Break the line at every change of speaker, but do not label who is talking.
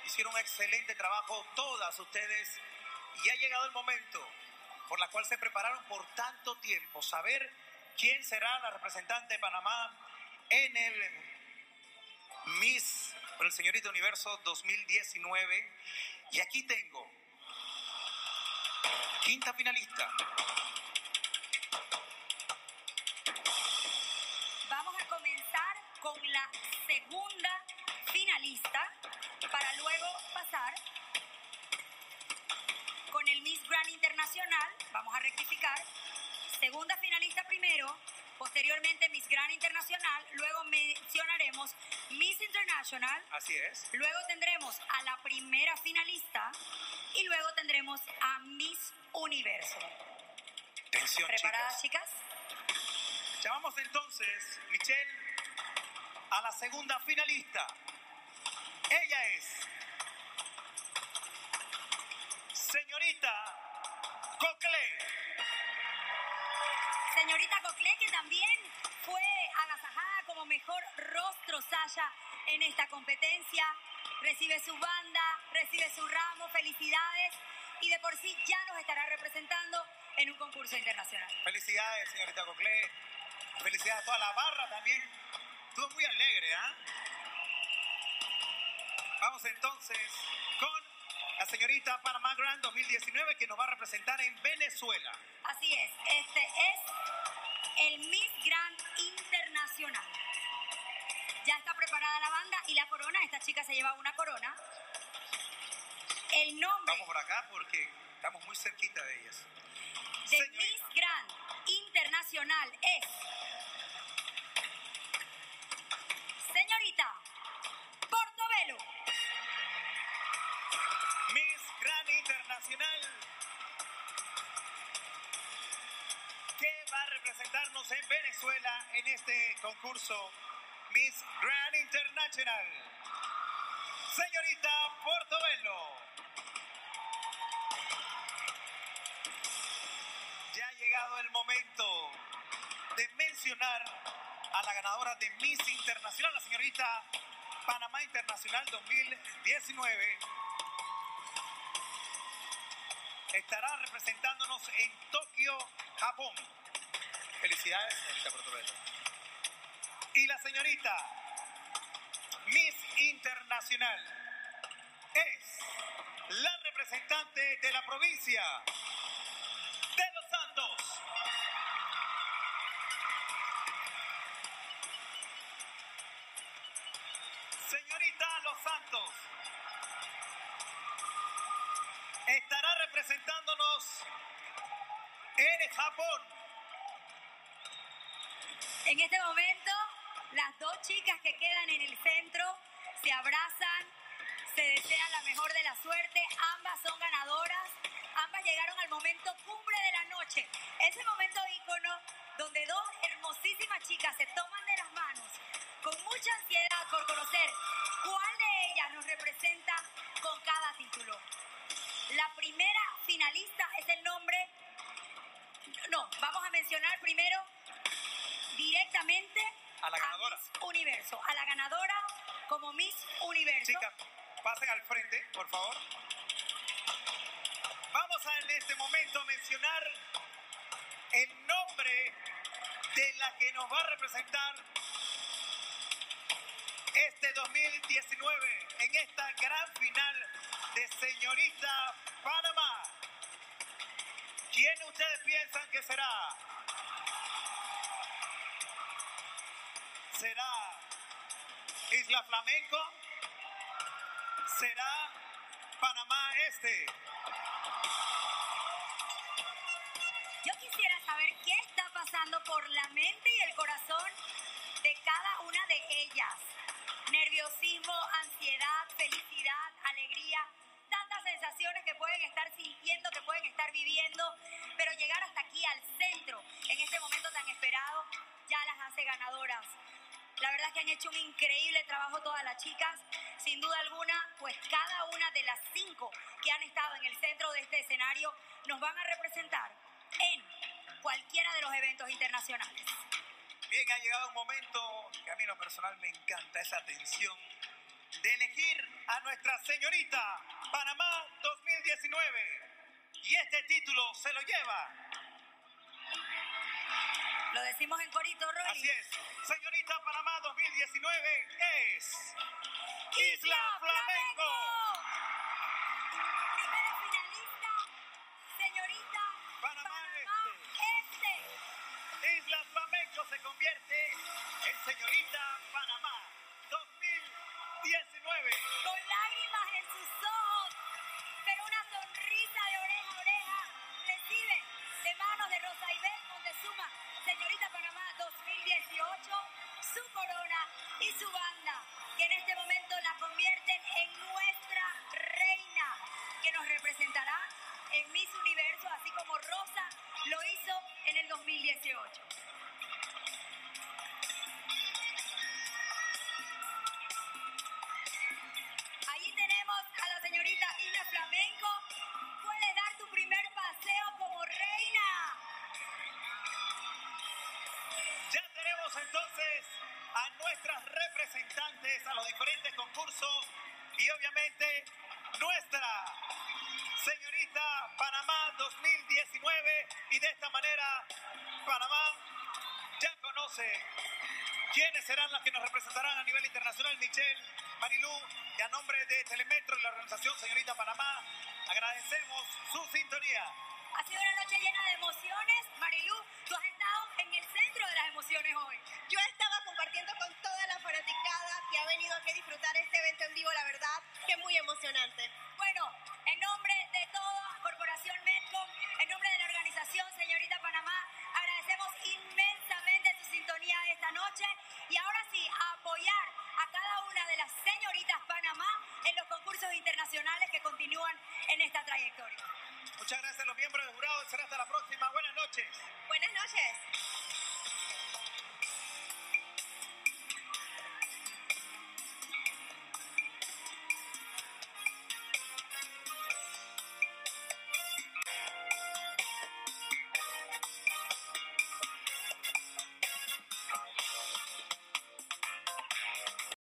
hicieron un excelente trabajo, todas ustedes, y ha llegado el momento por la cual se prepararon por tanto tiempo, saber quién será la representante de Panamá en el Miss, por el Señorita Universo 2019. Y aquí tengo quinta finalista.
Vamos a comenzar con la segunda finalista para luego pasar con el Miss Grand Internacional. Vamos a rectificar. Segunda finalista primero, posteriormente Miss Grand Internacional, luego mencionaremos Miss International.
Así es.
Luego tendremos a la primera finalista y luego tendremos a Miss Universo.
Atención,
¿Preparadas, chicas?
Llamamos entonces, Michelle, a la segunda finalista. Ella es Señorita Coclé.
Señorita Coclé, que también fue agasajada como mejor rostro Sasha en esta competencia. Recibe su banda, recibe su ramo, felicidades. Y de por sí ya nos estará representando en un concurso internacional.
Felicidades, señorita Coclé. Felicidades a toda la barra también. Estuvo muy alegre, ¿ah? Vamos entonces con la señorita Panamá Grand 2019 que nos va a representar en Venezuela.
Así es, este es el Miss Grand Internacional. Ya está preparada la banda y la corona. Esta chica se lleva una corona. El nombre...
Vamos por acá porque estamos muy cerquita de ellas.
De Miss Grand Internacional es... Señorita Portobelo.
Miss Grand Internacional, que va a representarnos en Venezuela en este concurso Miss Grand International. Señorita Portobelo. Ya ha llegado el momento de mencionar a la ganadora de Miss Internacional, la señorita Panamá Internacional 2019. Estará representándonos en Tokio, Japón. Felicidades, señorita Portobelo. Y la señorita Miss Internacional es la representante de la provincia de Los Santos. Señorita Los Santos estará representándonos en Japón.
En este momento, las dos chicas que quedan en el centro se abrazan, se desean la mejor de la suerte. Ambas son ganadoras, ambas llegaron al momento cumbre de la noche. Ese momento ícono donde dos hermosísimas chicas se toman de las manos con mucha ansiedad por conocer cuál de ellas nos representa con cada título. La primera finalista es el nombre... No, vamos a mencionar primero directamente
a la ganadora.
Miss Universo. A la ganadora como Miss Universo.
Chicas, pasen al frente, por favor. Vamos a en este momento mencionar el nombre de la que nos va a representar este 2019 en esta gran final de Señorita Panamá. ¿Quién ustedes piensan que será? ¿Será Isla Flamenco? ¿Será Panamá Este?
Yo quisiera saber qué está pasando por la mente y el corazón de cada una de ellas. Nerviosismo, ansiedad, felicidad, alegría, tantas sensaciones que pueden estar sintiendo, que pueden estar viviendo, pero llegar hasta aquí al centro, en este momento tan esperado, ya las hace ganadoras. La verdad es que han hecho un increíble trabajo todas las chicas. Sin duda alguna, pues cada una de las 5 que han estado en el centro de este escenario nos van a representar en cualquiera de los eventos internacionales.
Bien, ha llegado un momento que a mí en lo personal me encanta, esa tensión de elegir a nuestra señorita Panamá 2019. Y este título se lo lleva.
Lo decimos en corito, Roy.
Así es. Señorita Panamá 2019 es Isla Flamenco.
Primera finalista, señorita
Panamá
Este.
Isla Flamenco se convierte en señorita Panamá 2019.
Con lágrimas en sus ojos, pero una sonrisa de oreja a oreja, recibe de manos de Rosa Ibel Montezuma, señorita Panamá 2018, su corona y su banda, que en este momento la convierten en nuestra reina, que nos representará en Miss Universo, así como Rosa lo hizo en el 2018. Allí tenemos a la señorita Isla Flamenco. Puedes dar tu primer paseo como reina.
Ya tenemos entonces a nuestras representantes a los diferentes concursos y obviamente nuestra señorita Panamá 2019, y de esta manera Panamá ya conoce quiénes serán las que nos representarán a nivel internacional. Michelle, Marilú, y a nombre de Telemetro y la organización Señorita Panamá, agradecemos su sintonía.
Ha sido una noche llena de emociones. Marilú, tú has estado en el centro de las emociones hoy.
Yo estaba compartiendo con toda la fanaticada que ha venido aquí a disfrutar este evento en vivo, la verdad que es muy emocionante.
Bueno, en nombre de toda Corporación Medcom, en nombre de la organización Señorita Panamá, agradecemos inmensamente su sintonía esta noche y ahora sí, a apoyar a cada una de las señoritas Panamá en los concursos internacionales que continúan en esta trayectoria.
Muchas gracias a los miembros del jurado. Será hasta la próxima. Buenas noches.
Buenas noches.